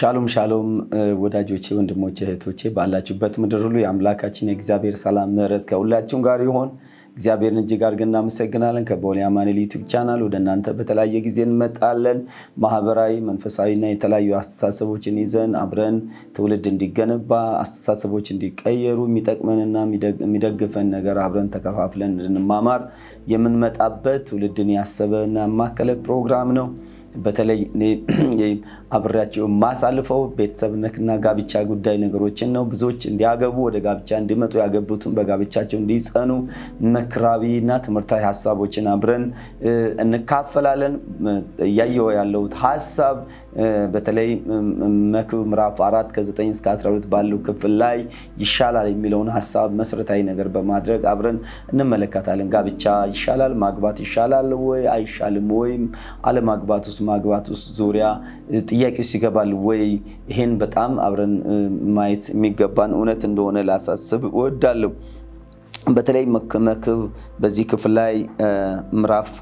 ሻሎም ሻሎም ወዳጆቼ ወንድሞቼ እህቶቼ ባላችሁበት ምድር ሁሉ የአምላካችን የእግዚአብሔር ሰላም ምሕረት ከሁላችሁም ጋር ይሁን እግዚአብሔርን እጅግ አድርገን እናመሰግናለን ከቦሌ አማኑኤል ዩቲዩብ ቻናል ወደ እናንተ በተለያየ ጊዜ እንመጣለን ማህበራዊ መንፈሳዊና የተለያዩ አስተሳሰቦችን ይዘን አብረን ትውልድ እንዲገነባ አስተሳሰቦች እንዲቀየሩ የሚጠቅመንና የሚደግፈን ነገር አብረን ተከፋፍለን እንድንማማር የምንመጣበት ትውልድን ያሰበና ማከለ ፕሮግራም ነው በተለይ አብራቸው ማሳልፈው ቤተሰብነትና ጋብቻ ጉዳይ ነገሮችን ነው ብዙዎች እንዲያገቡ ወደ ጋብቻ እንዲመጡ ያገቡትን በጋብቻቸው እንዲጸኑ መክራቢና ትምርታዊ ሐሳቦችን አብረን እንካፈላለን ያየው ያለው ሐሳብ በተለይ መክብብ ምዕራፍ 4 ከ9 እስከ 12 ባለው ክፍል ላይ ይሻላል የሚለውን ሐሳብ መሰረታዊ ነገር በማድረግ አብረን እንመለከታለን ጋብቻ ይሻላል ማግባት ይሻላል ወይ አይሻልም ወይ አለማግባቱስ ማግባቱስ ዙሪያ ጥያቄው ሲገባል ወይ ይሄን በጣም አብረን ማየት የሚገባን እውነት እንደሆነ ላሳስብ ወዳለው በተለይ መክብብ በዚህ ክፍል ላይ ምዕራፍ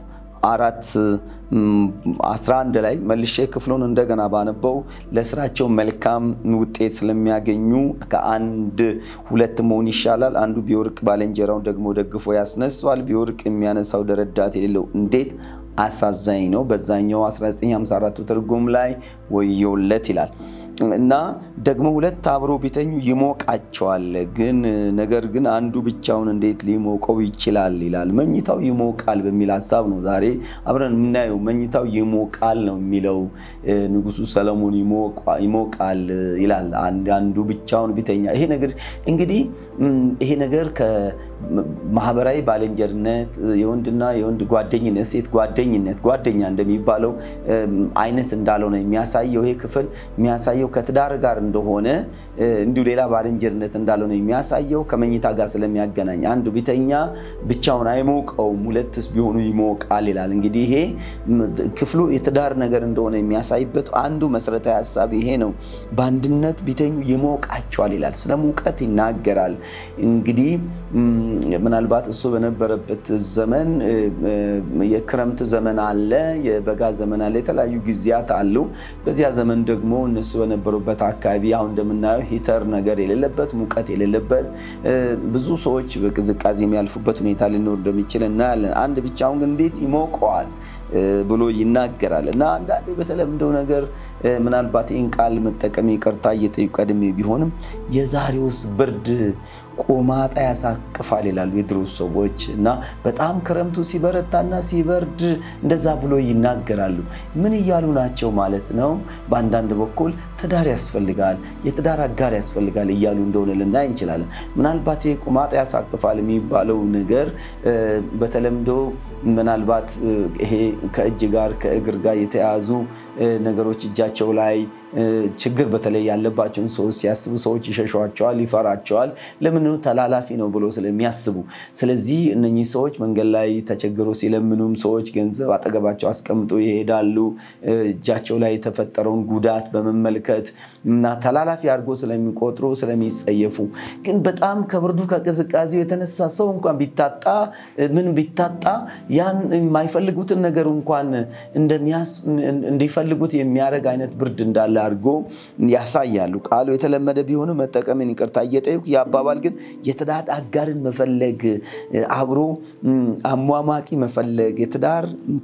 4:11 ላይ መልሼ ክፍሉን እንደገና ባነበው ለስራቸው መልካም ውጤት ስለሚያገኙ ከአንድ ሁለት መሆን ይሻላል አንዱ ቢወርቅ ባለንጀራው ደግሞ ደግፎ ያስነሳዋል ቢወርቅ የሚያነሳው ደረዳት የሌለው እንዴት አሳዛኝ ነው በዛኛው 1954 ትርጉም ላይ ወዮለት ይላል እና ደግሞ ሁለት አብሮ ቢተኙ ይሞቃቸዋል ግን ነገር ግን አንዱ ብቻውን እንዴት ሊሞቀው ይችላል ይላል መኝታው ይሞቃል በሚል ሐሳብ ነው ዛሬ አብረን ምናየው መኝታው ይሞቃል ነው የሚለው ንጉሱ ሰለሞን ይሞቃል ይላል አንዱ ብቻውን ቢተኛ ይሄ ነገር እንግዲህ ይሄ ነገር ከማህበራዊ ባለንጀርነት የወንድና የወንድ ጓደኝነት ሴት ጓደኛ እንደሚባለው አይነት እንዳለው ነው የሚያሳየው ይሄ ክፍል የሚያሳየው ከትዳር ጋር እንደሆነ እንዲሁ ሌላ ባለንጀርነት እንዳለው ነው የሚያሳየው ከመኝታ ጋር ስለሚያገናኝ አንዱ ቢተኛ ብቻውን አይሞቀውም ሁለትስ ቢሆኑ ይሞቃል ይላል እንግዲህ ይሄ ክፍሉ የትዳር ነገር እንደሆነ የሚያሳይበት አንዱ መሰረታዊ ሐሳብ ይሄ ነው ባንድነት ቢተኙ ይሞቃቸዋል ይላል ስለሙቀት ይናገራል እንግዲህ ምናልባት እሱ በነበረበት ዘመን የክረምት ዘመን አለ የበጋ ዘመን አለ የተለያዩ ጊዜያት አሉ በዚያ ዘመን ደግሞ እነሱ በነበሩበት አካባቢ አሁን እንደምናየው ሂተር ነገር የሌለበት ሙቀት የሌለበት ብዙ ሰዎች በቅዝቃዜ የሚያልፉበት ሁኔታ ሊኖር እንደሚችልና አንድ ብቻውን ግን እንዴት ይሞቀዋል ብሎ ይናገራልና አንዳንዴ በተለምደው ነገር ምናልባት ኢንቃል መጠቀም ይቀርታ እየጠይቀድም ቢሆንም የዛሬውስ ብርድ ቆማጣ ያሳቅፋል ይላሉ የድሮ ሰዎች እና በጣም ክረምቱ ሲበረታና ሲበርድ እንደዛ ብሎ ይናገራሉ ምን ይያሉ ናቸው ማለት ነው በአንዳንድ በኩል ትዳር ያስፈልጋል የትዳር አጋር ያስፈልጋል ይያሉ እንደሆነ ልናይ እንችላለን ምናልባት ቆማጣ ያሳቅፋል የሚባለው ነገር በተለምዶ ምናልባት ይሄ ከእጅ ጋር ከእግር ጋር የተያዙ ነገሮች እጃቸው ላይ ችግር በተለይ ያለባቸው ሰዎች ሲያስቡ ሰዎች ይሸሻቸዋል ይፈራቸዋል ለምን ነው ተላላፊ ነው ብሎ ስለሚያስቡ ስለዚህ እነኚህ ሰዎች መንገድ ላይ ተቸግረው ሲለምኑም ሰዎች ገንዘብ አጠገባቸው አስቀምጦ ይሄዳሉ እጃቸው ላይ የተፈጠረውን ጉዳት በመመልከት እና ተላላፊ አድርጎ ስለሚቆጥሩ ስለሚጸየፉ ግን በጣም ከብርዱ ከቅዝቃዜው የተነሳ ሰው እንኳን ቢታጣ ያን የማይፈልጉትን ነገር እንኳን እንዲፈልጉት የሚያረግ አይነት ብርድ እንዳለ አርጎ ያሳያሉ ቃሉ የተለመደ ቢሆንም መጠቀምን ይቅርታ እየጠየቁ ያባባል ግን የትዳር አጋርን መፈለግ አብሮ አሟማቂ መፈለግ የትዳር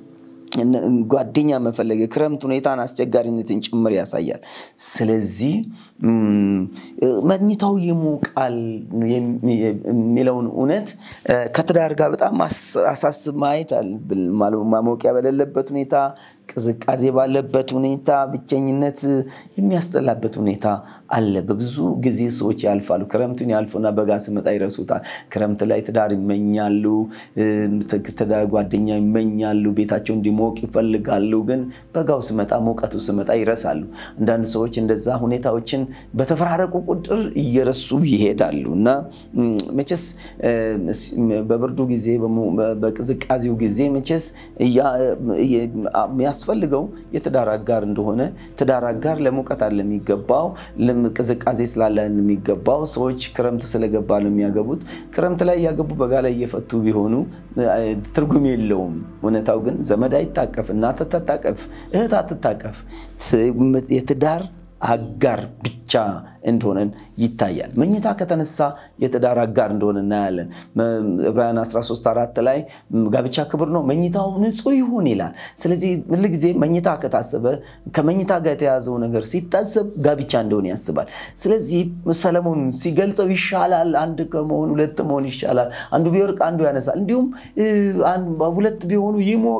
ጓደኛ መፈለግ ክረምት ሁኔታን አስቸጋሪነትን ጭምር ያሳያል ስለዚህ መኝታው ይሞቃል የሚለውን እውነት ከትዳር ጋር በጣም አሳስብ ማየት ማሞቂያ በሌለበት ሁኔታ ቅዝቃዜ ባለበት ሁኔታ ብቸኝነት የሚያስጠላበት ሁኔታ አለ በብዙ ጊዜ ሰዎች ያልፋሉ ክረምቱን ያልፉና በጋ ሲመጣ ይረሱታል ክረምት ላይ ትዳር ይመኛሉ ትዳር ጓደኛ ይመኛሉ ቤታቸው እንዲሞቅ ይፈልጋሉ ግን በጋው ሲመጣ ሞቀቱ ሲመጣ ይረሳሉ አንዳንድ ሰዎች እንደዛ ሁኔታዎችን በተፈራረቁ ቁጥር እየረሱ ይሄዳሉና መቼስ በብርዱ ጊዜ በቅዝቃዜው ጊዜ መቼስ ያስፈልገው የትዳር አጋር እንደሆነ ትዳር አጋር ለሙቀት አይደለም የሚገባው ለቅዝቃዜ ስላለን የሚገባው ሰዎች ክረምት ስለገባ ነው የሚያገቡት ክረምት ላይ ያገቡ በጋ ላይ እየፈቱ ቢሆኑ ትርጉም የለውም እውነታው ግን ዘመድ አይታቀፍ እናት ተታቀፍ እህት አትታቀፍ የትዳር አጋር ብቻ እንደሆነ ይታያል መኝታ ከተነሳ የትዳር አጋር እንደሆነ እናያለን ዕብራውያን 13:4 ላይ ጋብቻ ክብር ነው መኝታው ንጹህ ይሁን ይላል ስለዚህ ሁሉ ጊዜ መኝታ ከታሰበ ከመኝታ ጋር የተያዘው ነገር ሲታሰብ ጋብቻ እንደሆነ ያስባል ስለዚህ ሰለሞን ሲገልጸው ይሻላል አንድ ከመሆን ሁለት መሆን ይሻላል አንዱ ቢወርቅ አንዱ ያነሳል እንዲሁም ሁለት ቢሆኑ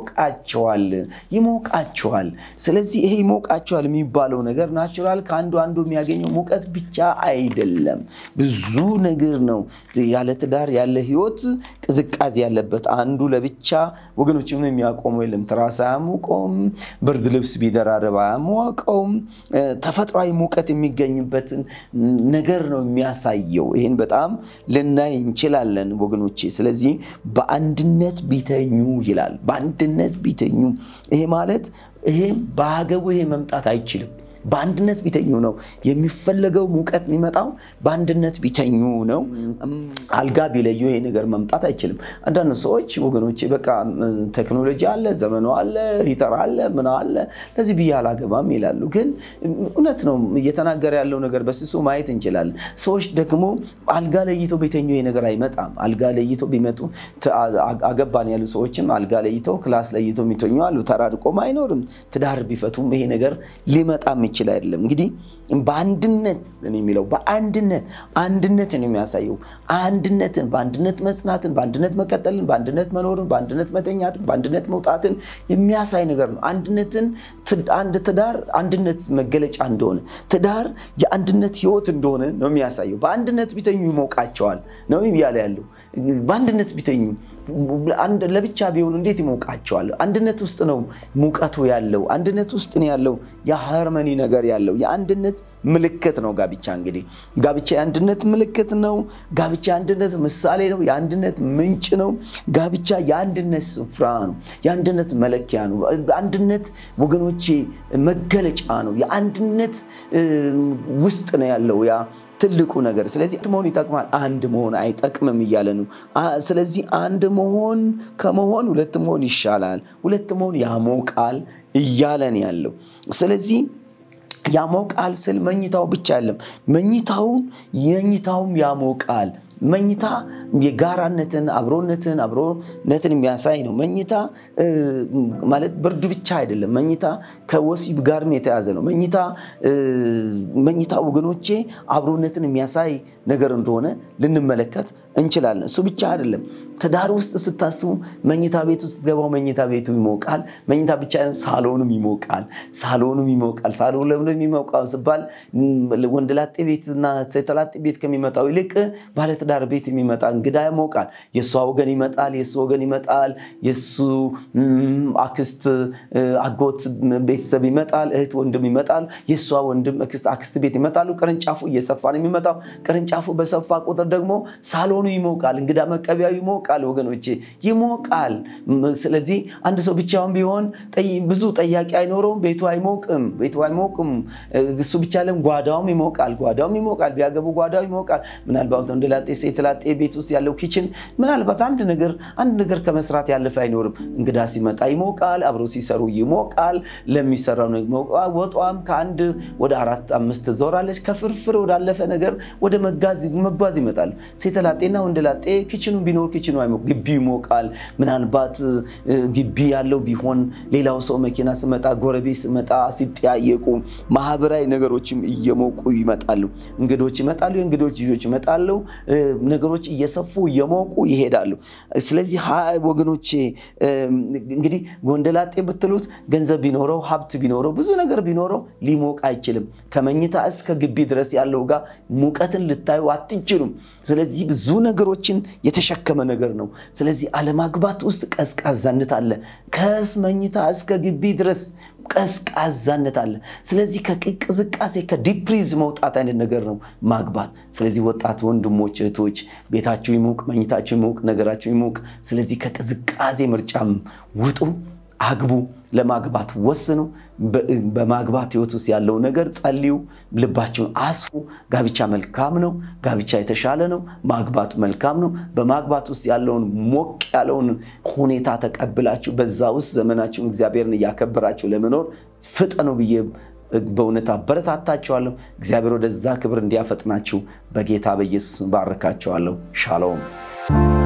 ይሞቃቸዋል ስለዚህ ይሄ ይሞቃቸዋል የሚባለው ነገር ናቹራል ከአንዱ የሚያገኘው ሙቀት ብቻ አይደለም ብዙ ነገር ነው ያለ ትዳር ያለ ህይወት ቅዝቃዜ ያለበት አንዱ ለብቻ ወገኖች ምን የሚያቆመው የለም ትራስ አያሞቀውም ብርድ ልብስ ቢደራረባ አያሞቀውም ተፈጥሯዊ ሙቀት የሚገኝበት ነገር ነው የሚያሳየው ይሄን በጣም ልናይ እንችላለን ወገኖቼ ስለዚህ በአንድነት ቢተኙ ይላል በአንድነት ቢተኙ ይሄ ማለት ይሄ ባገቡ ይሄ መምጣት አይችልም በአንድነት ቢተኙ ነው የሚፈልገው ሙቀት የሚመጣው በአንድነት ቢተኙ ነው አልጋ ቢለዩ ይሄ ነገር መምጣት አይችልም አንዳንድ ሰዎች ወገኖቼ በቃ ቴክኖሎጂ አለ ዘመኑ አለ ሂተር አለ ምን አለ ለዚህ ቢያላ ገባም ይላሉ ግን እውነት ነው እየተናገረ ያለው ነገር በስሱ ማየት እንችላለን ሰዎች ደግሞ አልጋ ለይተው ቢተኙ ይሄ ነገር አይመጣም አልጋ ለይተው ቢመጡ አገባን ያሉ ሰዎችም አልጋ ለይተው ክላስ ለይተው የሚተኙ አሉ ተራርቆም አይኖርም ትዳር ቢፈቱም ይሄ ነገር ሊመጣም ይችላል አይደለም እንግዲህ በአንድነት የሚለው አንድነትን የሚያሳየው አንድነትን በአንድነት መጽናትን በአንድነት መቀጠልን በአንድነት መኖርን በአንድነት መተኛትን በአንድነት መውጣትን የሚያሳይ ነገር ነው አንድነትን አንድ ትዳር አንድነት መገለጫ እንደሆነ ትዳር የአንድነት ህይወት እንደሆነ ነው የሚያሳየው በአንድነት ቢተኙ ይሞቃቸዋል ነው ይያለ ያለው በአንድነት ቢተኙ አንድ ለብቻ ቢሆኑ እንዴት ይሞቃቸዋል አንድነት ውስጥ ነው ሙቀቱ ያለው አንድነት ውስጥ ነው ያለው የሃርመኒ ነገር ያለው የአንድነት ምልክት ነው ጋብቻ እንግዲህ ጋብቻ የአንድነት ምልክት ነው ጋብቻ አንድነት ምሳሌ ነው የአንድነት ምንጭ ነው ጋብቻ የአንድነት ስፍራ ነው የአንድነት መለኪያ ነው አንድነት ወገኖቼ መገለጫ ነው የአንድነት ውስጥ ነው ያለው ያ ትልቁ ነገር ስለዚህ መሆን ይጠቅማል አንድ መሆን አይጠቅምም ይያለ ነው ስለዚህ አንድ መሆን ከመሆን ሁለት መሆን ይሻላል ሁለት መሆን ያሞቃል ይያለን ያለው ስለዚህ ያሞቃል ስል መኝታው ብቻ አይደለም መኝታውም ያሞቃል መኝታ የጋራነትን አብሮነትን የሚያሳይ ነው መኝታ ማለት ብርድ ብቻ አይደለም መኝታ ከወሲብ ጋርም የተያዘ ነው መኝታ ወገኖቼ አብሮነትን የሚያሳይ ነገር እንደሆነ ልንመለከት እንችላለን እሱ ብቻ አይደለም ትዳር ውስጥ ስታስቡ መኝታ ቤት ውስጥ ገባው መኝታ ቤቱ ይሞቃል መኝታ ብቻ ሳሎኑም ይሞቃል ሳሎን ለምን የሚሞቃው ሲባል ወንደላጤ ቤትና ሴተላጤ ቤት ከሚመጣው ይልቅ ባለትዳር ቤት የሚመጣ እንግዳ ይሞቃል የሱ ወገን ይመጣል የሱ አክስት አጎት ቤተሰብ ይመጣል እህት ወንድም ይመጣል የሱ ወንድም አክስት ቤት ይመጣሉ ቅርንጫፉ እየሰፋ ነው የሚመጣው ቅርንጫፉ በሰፋ ቁጥር ደግሞ ሳሎኑ ይሞቃል እንግዳ መቀበያው ይሞቃል ወገኖቼ ይሞቃል ስለዚህ አንድ ሰው ብቻውን ቢሆን ብዙ ጠያቂ አይኖርም ቤቱ አይሞቅም እሱ ብቻ ለም ጓዳውም ይሞቃል ቢያገቡ ጓዳው ይሞቃል ምናልባት እንደላጤ ሴትላጤ ቤት ውስጥ ያለው ኪችን ምናልባት አንድ ነገር ከመስራት ያለፈ አይኖርም እንግዳ ሲመጣ ይሞቃል አብሮ ሲሰሩ ይሞቃል ለሚሰራው ነው ወጧም ከአንድ ወደ 4-5 ዞራለች ከፍርፍር ወዳለፈ ነገር ወደ መጓዝ ይመጣል ሴትላጤና ወንደላጤ ኪችኑ ቢኖር ኪችኑ አይሞቅ ግቢ ይሞቃል ምናልባት ግቢ ያለው ቢሆን ሌላው ሰው መኪና ሲመጣ ጎረቤት ሲመጣ ሲጠያየቁ ማህበራዊ ነገሮችም እየሞቁ ይመጣሉ እንግዶች ይመጣሉ የእንግዶች ልጆች ይመጣሉ ነገሮች እየሰፉ እየሞቁ ይሄዳሉ ስለዚህ ወገኖቼ እንግዲህ ወንደላጤ ብትሉት ገንዘብ ቢኖረው ሀብት ቢኖረው ብዙ ነገር ቢኖረው ሊሞቅ አይችልም ከመኝታ እስከ ግቢ ድረስ ያለው ጋር ሙቀትን ልታዩ አትችሉም ስለዚህ ብዙ ነገሮችን የተሸከመ ነገር ነው ስለዚህ አለማግባት ውስጥ ቀዝቃዛነት አለ ከመኝታ እስከ ግቢ ድረስ ቀዝቃዛነት አለ ስለዚህ ከቅዝቃዜ ከዲፕሪዝ መውጣት አይነት ነገር ነው ማግባት ስለዚህ ወጣት ወንድሞች እህቶች ቤታችሁ ይሞቅ መኝታችሁ ይሞቅ ነገራችሁ ይሞቅ ስለዚህ ከቅዝቃዜ ምርጫም ውጡ አግቡ ለማግባት ወስኑ በማግባት ህይወት ውስጥ ያለው ነገር ጸልዩ ልባችሁን አስፉ ጋብቻ መልካም ነው ጋብቻ የተሻለ ነው ማግባት መልካም ነው በማግባት ውስጥ ያለውን ሞቅ ያለውን ሁኔታ ተቀብላችሁ በዛ ውስጥ ዘመናችሁን እግዚአብሔርን ያከበራችሁ ለመኖር ፍጠኑ ብዬ በእውነት አበረታታችኋለሁ እግዚአብሔር ወደዛ ክብር እንዲያፈጥናችሁ በጌታ በኢየሱስ ባርካችኋለሁ ሻሎም